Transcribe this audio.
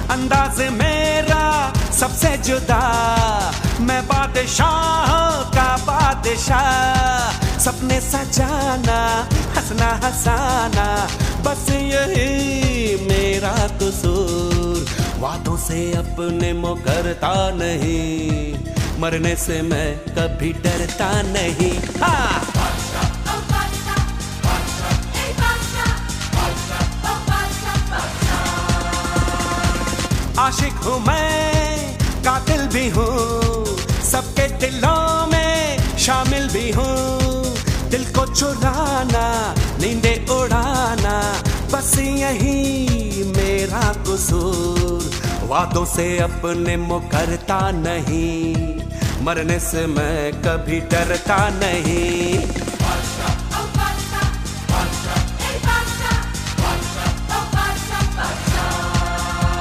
अंदाज मेरा सबसे जुदा, मैं बादशाह का बादशाह। सपने सजाना, हंसना हंसाना, बस यही मेरा कसूर। वादों से अपने मुकरता नहीं, मरने से मैं कभी डरता नहीं। हाँ। आशिक हूँ मैं, कातिल भी हूँ, सबके दिलों में शामिल भी हूँ। दिल को चुराना, नींदे उड़ाना, बस यही मेरा कसूर। वादों से अपने मुकरता नहीं, मरने से मैं कभी डरता नहीं।